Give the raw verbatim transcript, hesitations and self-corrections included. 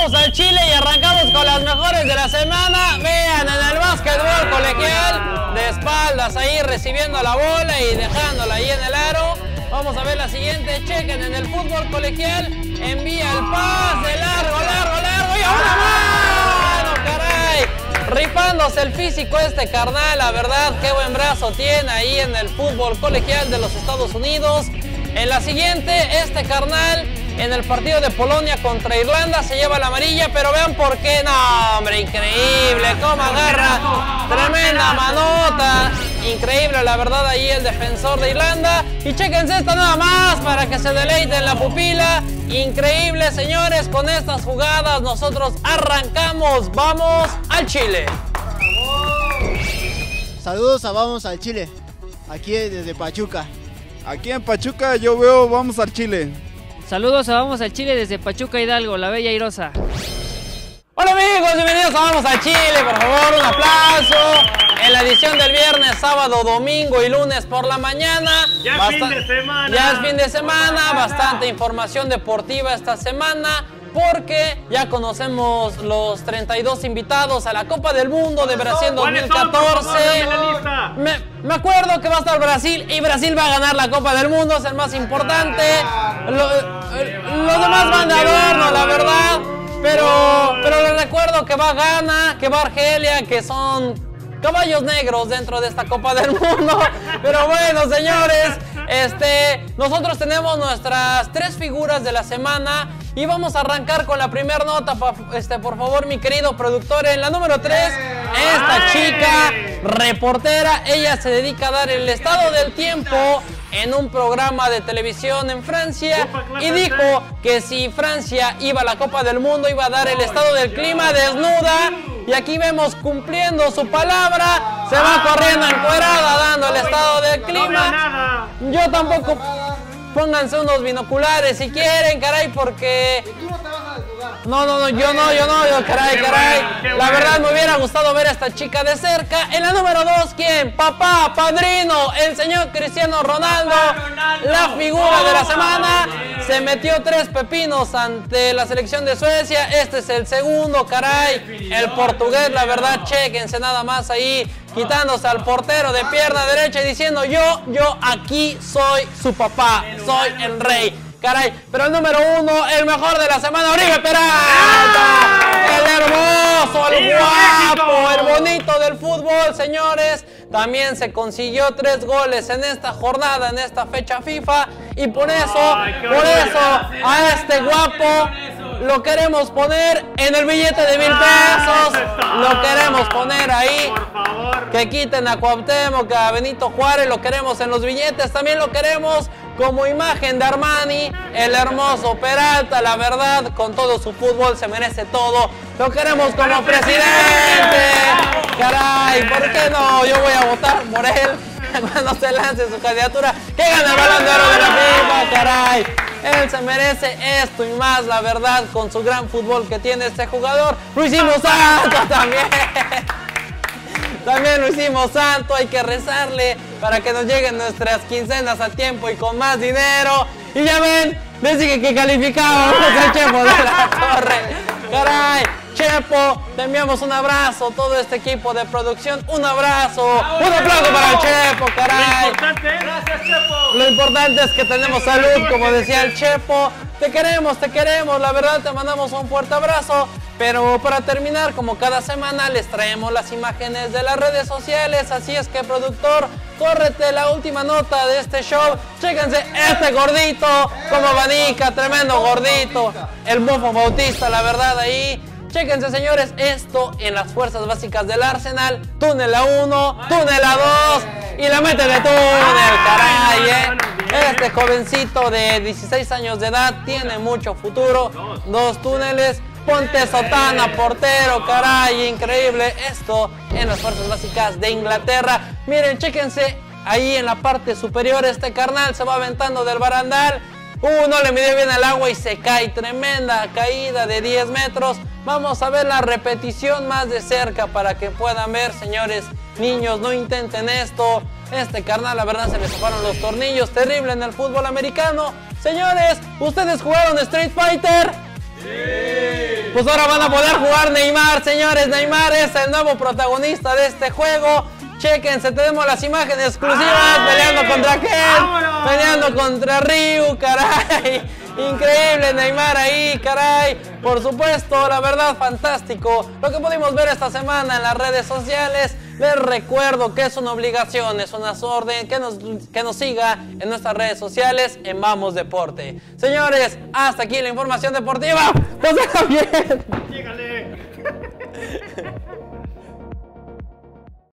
vamos al Chile y arrancamos con las mejores de la semana. Vean, en el básquetbol colegial, de espaldas ahí recibiendo la bola y dejándola ahí en el aro. Vamos a ver la siguiente, chequen en el fútbol colegial, envía el pase, largo, largo, largo y ahora mano, caray. Rifándose el físico este carnal, la verdad, qué buen brazo tiene ahí en el fútbol colegial de los Estados Unidos. En la siguiente, este carnal, en el partido de Polonia contra Irlanda, se lleva la amarilla, pero vean por qué, no, hombre, increíble, cómo agarra, tremenda manota, increíble, la verdad, ahí el defensor de Irlanda. Y chéquense esta nada más para que se deleiten la pupila. Increíble, señores, con estas jugadas nosotros arrancamos, vamos al Chile. Saludos a Vamos al Chile, aquí desde Pachuca. Aquí en Pachuca yo veo Vamos al Chile. Saludos a Vamos al Chile desde Pachuca Hidalgo, la bella Airosa. Hola amigos, bienvenidos a Vamos al Chile, por favor, un aplauso. En la edición del viernes, sábado, domingo y lunes por la mañana. Ya es fin de semana. Ya es fin de semana, bastante información deportiva esta semana, porque ya conocemos los treinta y dos invitados a la Copa del Mundo de Brasil dos mil catorce. Me, me acuerdo que va a estar Brasil y Brasil va a ganar la Copa del Mundo, es el más importante. Lo, los demás van de adorno, la verdad. Pero, pero les recuerdo que va Ghana, que va Argelia, que son caballos negros dentro de esta Copa del Mundo. Pero bueno, señores, este, nosotros tenemos nuestras tres figuras de la semana y vamos a arrancar con la primera nota, este, por favor, mi querido productor. En la número tres, esta chica reportera, ella se dedica a dar el estado del tiempo en un programa de televisión en Francia y dijo que si Francia iba a la Copa del Mundo iba a dar el estado del clima desnuda. Y aquí vemos cumpliendo su palabra, se va corriendo encuerada dando el estado del clima. Yo tampoco, pónganse unos binoculares si quieren, caray, porque... No, no, no, yo no, yo no, yo, caray, caray. La verdad me hubiera gustado ver a esta chica de cerca. En la número dos, ¿quién? Papá, padrino, el señor Cristiano Ronaldo, la figura de la semana. Se metió tres pepinos ante la selección de Suecia. Este es el segundo, caray. El portugués, la verdad, chéquense nada más ahí, quitándose al portero de pierna derecha y diciendo yo, yo aquí soy su papá, soy el rey. Caray, pero el número uno, el mejor de la semana, Oribe Peralta, el hermoso, el guapo, el bonito del fútbol, señores. También se consiguió tres goles en esta jornada, en esta fecha FIFA. Y por eso, por eso, a este guapo lo queremos poner en el billete de mil pesos. Lo queremos poner ahí. Que quiten a Cuauhtémoc, a Benito Juárez, lo queremos en los billetes. También lo queremos como imagen de Armani, el hermoso Peralta, la verdad, con todo su fútbol se merece todo. Lo queremos como presidente. Caray, ¿por qué no? Yo voy a votar por él cuando se lance su candidatura. Que gane el Balón de Oro de la FIFA, caray. Él se merece esto y más, la verdad, con su gran fútbol que tiene este jugador. Lo hicimos santo también. También lo hicimos santo, hay que rezarle para que nos lleguen nuestras quincenas a tiempo y con más dinero. Y ya ven, les dije que calificábamos al Chepo de la Torre. Caray, Chepo, te enviamos un abrazo, todo este equipo de producción, un abrazo. Un aplauso para el Chepo, caray. Gracias, Chepo. Lo importante es que tenemos salud, como decía el Chepo. Te queremos, te queremos, la verdad te mandamos un fuerte abrazo. Pero para terminar, como cada semana, les traemos las imágenes de las redes sociales. Así es que, productor, córrete la última nota de este show. Chéquense este gordito, como abanica, tremendo gordito. El Bofo Bautista, la verdad, ahí. Chéquense, señores, esto en las fuerzas básicas del Arsenal. Túnel a uno, túnel a dos y la mete de túnel, caray, ¿eh? Este jovencito de dieciséis años de edad tiene mucho futuro. Dos túneles. Ponte sotana, portero, caray, increíble esto en las fuerzas básicas de Inglaterra. Miren, chéquense ahí en la parte superior, este carnal se va aventando del barandal. Uh, no le midió bien el agua y se cae, tremenda caída de diez metros. Vamos a ver la repetición más de cerca para que puedan ver, señores, niños, no intenten esto. Este carnal, la verdad, se le zafaron los tornillos, terrible en el fútbol americano. Señores, ¿ustedes jugaron Street Fighter? Sí. pues ahora van a poder jugar Neymar, señores. Neymar es el nuevo protagonista de este juego. Chéquense, tenemos las imágenes exclusivas. ¡Ay! Peleando contra Ken, peleando contra Ryu, caray. Increíble Neymar ahí, caray. Por supuesto, la verdad, fantástico lo que pudimos ver esta semana en las redes sociales. Les recuerdo que es una obligación, es una orden que nos, que nos siga en nuestras redes sociales en Vamos Deporte. Señores, hasta aquí la información deportiva. ¡Pues bien!